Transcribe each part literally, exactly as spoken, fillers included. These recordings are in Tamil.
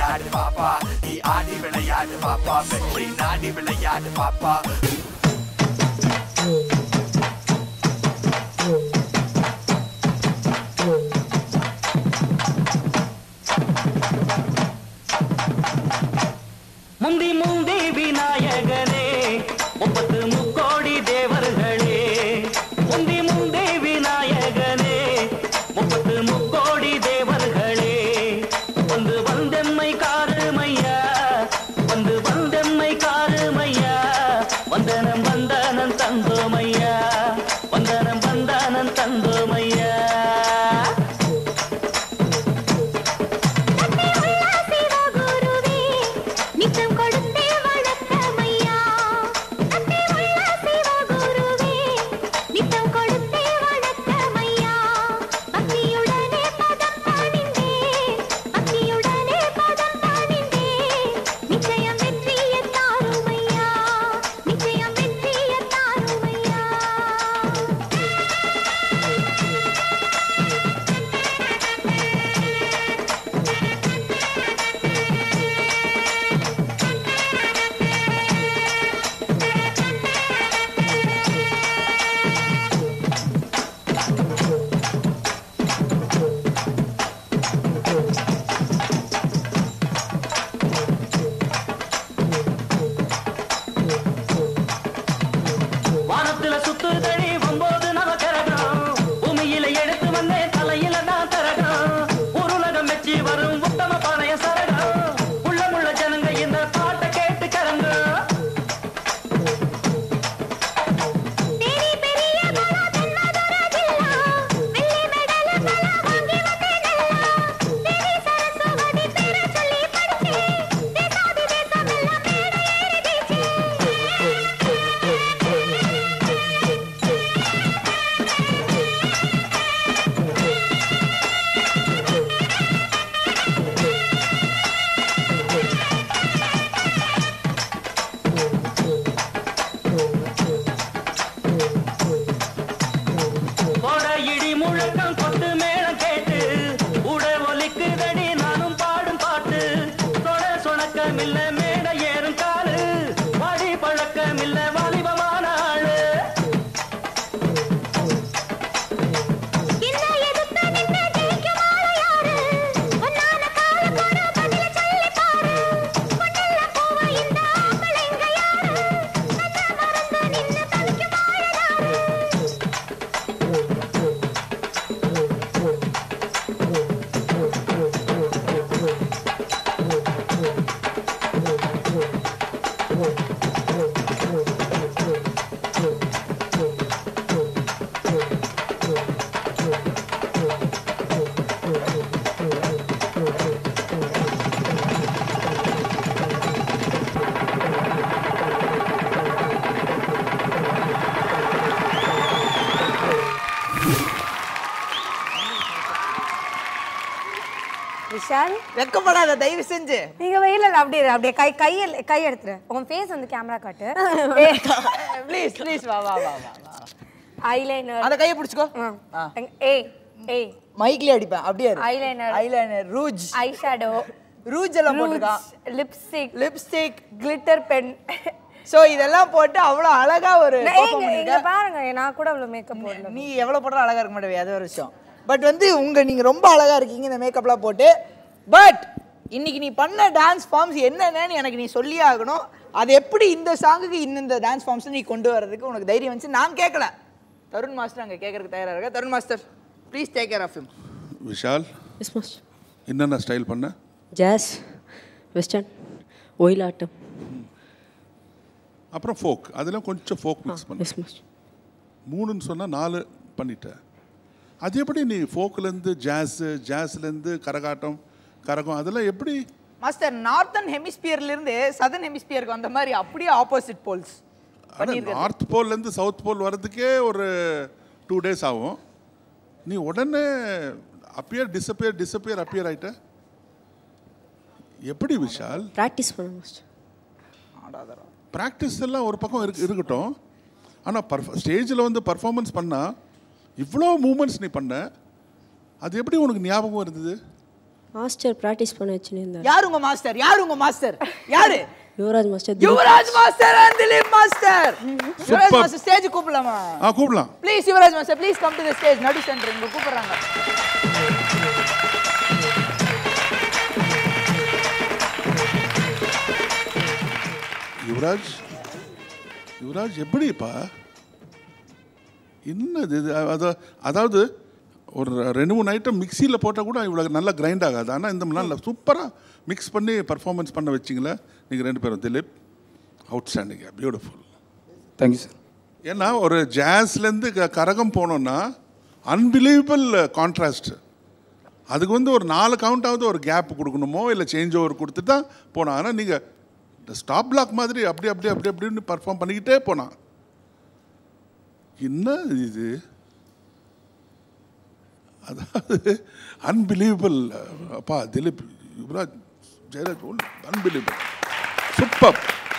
விளையாடு பாப்பா நீ ஆடி விளையாடு பாப்பா வெற்றி நாடி விளையாடு பாப்பா முந்தி முந்தி விநாயகனே முப்பத்து முக்கோடி தேவர்களே முந்தி முந்தி விநாயகனே முப்பத்து முக்கோடி தேவர்களே வந்து வந்தெம்மை காருமையா வந்து வந்தெம்மை காருமையா வந்தனம் வந்தனம் தந்தோமையா வந்தனம் வந்தனம் தந்தோமையா விஷால் வெக்கப்படாத தயவு செஞ்சு நீங்க வெயில அப்படியே அப்படியே கை கையில் கை எடுத்துரு உன் ஃபேஸ் வந்து கேமரா காட்டு ப்ளீஸ் ப்ளீஸ் வா வா வா வா ஐலைனர் அந்த கையை பிடிச்சுக்கோ ஏய் ஏய் மைக்லயே அடிப்பேன் அப்படியே eyeliner eyeliner rouge eye shadow rouge எல்லாம் போட்டுக்கா lipstick lipstick glitter pen so இதெல்லாம் போட்டு அவ்வளவு அழகா ஒரு பெர்ஃபார்ம் பண்ணிருக்க. இங்க பாருங்க நான் கூட அவ்வளவு மேக்கப் போடல. நீ எவ்வளவு போடுற அழகா இருக்க மாட்டே அது ஒரு விஷயம். பட் வந்து உங்க நீங்க ரொம்ப அழகா இருக்கீங்க இந்த மேக்கப்லாம் போட்டு. பட் இன்னைக்கு நீ பண்ண டான்ஸ் ஃபார்ம்ஸ் என்னென்னு எனக்கு நீ சொல்லியே ஆகணும். அது எப்படி இந்த சாங்குக்கு இந்த டான்ஸ் ஃபார்ம்ஸ் நீ கொண்டு வரதுக்கு உனக்கு தைரியம் வந்துச்சு நான் கேட்கல. தருண் மாஸ்டர் அங்க கேட்கறதுக்கு தயாரா இருக்க. Tarun master please take care of him. Vishal yes master. என்னென்ன ஸ்டைல் பண்ண? ஜாஸ், வெஸ்டர்ன், ஒயிலாட்டம், அப்புறம் ஃபோக். அதெல்லாம் கொஞ்சம் ஃபோக் மிக்ஸ் பண்ண. Yes master. மூணுன்னு சொன்னால் நாலு பண்ணிட்டேன். அது எப்படி நீ ஃபோக்லேருந்து ஜாஸு, ஜாஸ்லேருந்து கரகாட்டம், கரகம் அதெல்லாம் எப்படி? மாஸ்டர் நார்த்தன் ஹெமிஸ்பியர்ல இருந்து சதர்ன் ஹெமிஸ்பியருக்கு வந்த மாதிரி அப்படியே ஆப்போசிட் போல்ஸ். நார்த் போல்லேருந்து சவுத் போல் வர்றதுக்கே ஒரு டூ டேஸ் ஆகும். நீ உடனே அப்பியர் டிஸப்பியர் டிஸப்பியர் அப்பியர் ஆகிட்ட எப்படி விஷால்? ப்ராக்டிஸ் பண்ண மாஸ்டர். ப்ராக்டிஸ் எல்லாம் ஒரு பக்கம் இருக்கு இருக்கட்டும். ஆனால் பர்ஃப ஸ்டேஜில் வந்து பர்ஃபார்மன்ஸ் பண்ணால் இவ்வளோ மூமெண்ட்ஸ் நீ பண்ண, அது எப்படி உனக்கு ஞாபகம் இருந்தது? மாஸ்டர் ப்ராக்டிஸ் பண்ண வச்சுன்னு யார் உங்க மாஸ்டர்? யார் உங்க மாஸ்டர்? யாரு? Yuvaraj master. Yuvaraj master and Dilip master. Yuvaraj master stage கூப்பிடலாமா? ஆ கூப்பிடலாம். Please Yuvaraj master please come to the stage. நடு சென்டர் இங்க கூப்பிடுறாங்க. யுவராஜ் யுவராஜ் எப்படிப்பா என்னது இது? அத- அதாவது ஒரு ரெண்டு மூணு ஐட்டம் மிக்சியில் போட்டால் கூட இவ்வளோ நல்லா கிரைண்ட் ஆகாது. ஆனால் இந்த நல்லா சூப்பராக மிக்ஸ் பண்ணி பர்ஃபார்மன்ஸ் பண்ண வச்சிங்களே நீங்கள் ரெண்டு பேரும். Dilip outstanding, beautiful. Thank you sir. ஏன்னா ஒரு ஜாஸ்லேருந்து க கரகம் போனோன்னா அன்பிலீவபிள் கான்ட்ராஸ்ட். அதுக்கு வந்து ஒரு நாலு கவுண்டாவது ஒரு கேப் கொடுக்கணுமோ இல்லை சேஞ்ச் ஓவர் கொடுத்துட்டு தான் போனோம். ஆனால் நீங்கள் ஸ்டாப் பிளாக் மாதிரி அப்படி அப்படி அப்படி அப்படின்னு பர்ஃபார்ம் பண்ணிக்கிட்டே போனான். என்ன இது? அதாவது அன்பிலீவபிள். அப்பா திலீப், யுவராஜ், ஜெயராஜ் அன்பிலீவபிள், சூப்பர்.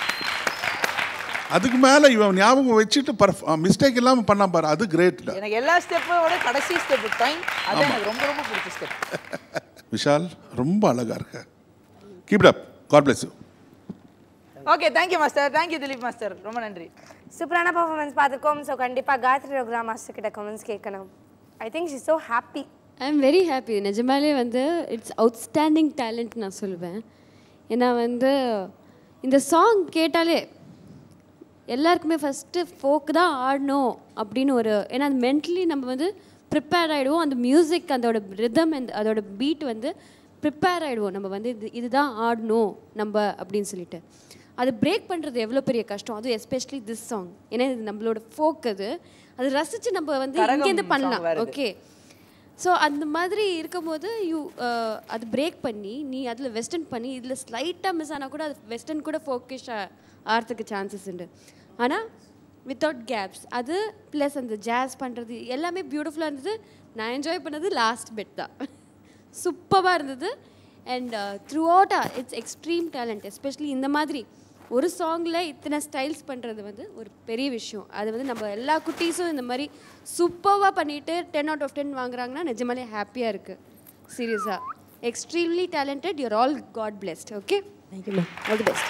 அதுக்கு மேலே இவன் ஞாபகம் வச்சுட்டு பர்ஃப் மிஸ்டேக் இல்லாமல் பண்ணா பாரு, அது கிரேட். எனக்கு எல்லா ஸ்டெப்போட கடைசி ஸ்டெப் டைம் அது எனக்கு ரொம்ப ரொம்ப பிடிச்ச ஸ்டெப். விஷால் ரொம்ப அழகா இருக்க. Keep it up. God bless you. Okay thank you master. Thank you Dilip master. ரொம்ப நன்றி. சூப்பரான பர்ஃபார்மன்ஸ் பார்த்துருக்கோம். ஸோ கண்டிப்பாக காயத்ரி ரகுராம் மாஸ்டர் கிட்ட கமெண்ட்ஸ் கேட்கணும். I think she so happy. I am very happy. நிஜமாலே வந்து இட்ஸ் அவுட்ஸ்டாண்டிங் டேலண்ட் நான் சொல்லுவேன். ஏன்னா வந்து இந்த சாங் கேட்டாலே எல்லாருக்குமே ஃபஸ்ட்டு ஃபோக்கு தான் ஆடணும் அப்படின்னு ஒரு, ஏன்னா அது மென்டலி நம்ம வந்து ப்ரிப்பேர் ஆகிடுவோம். அந்த மியூசிக் அதோட ரிதம் அண்ட் அதோட பீட் வந்து ப்ரிப்பேர் ஆகிடுவோம். நம்ம வந்து இது இதுதான் ஆடணும் நம்ம அப்படின்னு சொல்லிட்டு அது பிரேக் பண்ணுறது எவ்வளோ பெரிய கஷ்டம். அதுவும் எஸ்பெஷலி திஸ் சாங். ஏன்னா இது நம்மளோட ஃபோக். அது அது ரசித்து நம்ம வந்து இங்கேருந்து பண்ணலாம். ஓகே. ஸோ அந்த மாதிரி இருக்கும்போது யூ அது பிரேக் பண்ணி நீ அதில் வெஸ்டர்ன் பண்ணி இதில் ஸ்லைட்டாக மிஸ் ஆனால் கூட அது வெஸ்டர்ன் கூட ஃபோக்கஸ் ஆகிறதுக்கு சான்சஸ் உண்டு. ஆனால் வித்தவுட் கேப்ஸ் அது ப்ளஸ் அந்த ஜாஸ் பண்ணுறது எல்லாமே பியூட்டிஃபுல்லாக இருந்தது. நான் என்ஜாய் பண்ணது லாஸ்ட் பெட் தான். சூப்பராக இருந்தது. அண்ட் த்ரூ அவுட்டாக இட்ஸ் எக்ஸ்ட்ரீம் டேலண்ட். எஸ்பெஷலி இந்த மாதிரி ஒரு சாங்கில் இத்தனை ஸ்டைல்ஸ் பண்ணுறது வந்து ஒரு பெரிய விஷயம். அது வந்து நம்ம எல்லா குட்டீஸும் இந்த மாதிரி சூப்பராக பண்ணிவிட்டு டென் அவுட் ஆஃப் டென் வாங்குறாங்கன்னா நிஜமாலே ஹாப்பியாக இருக்குது. சீரியஸாக extremely talented. You're all god blessed. Okay thank you ma'am. All the best.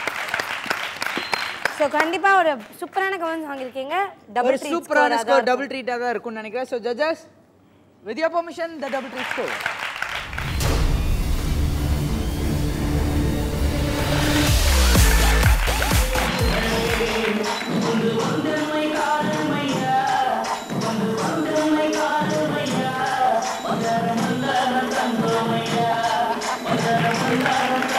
So கண்டிப்பாக ஒரு சூப்பரான கமெண்ட்ஸ் வாங்கியிருக்கீங்க. ஒரு சூப்பரான ஸ்கோர் டபுள் ட்ரீட்டாக தான் இருக்கும்னு நினைக்கிறேன். So judges with your permission the double treat score. மகர மந்தன தங்கமையா, மகர மந்தன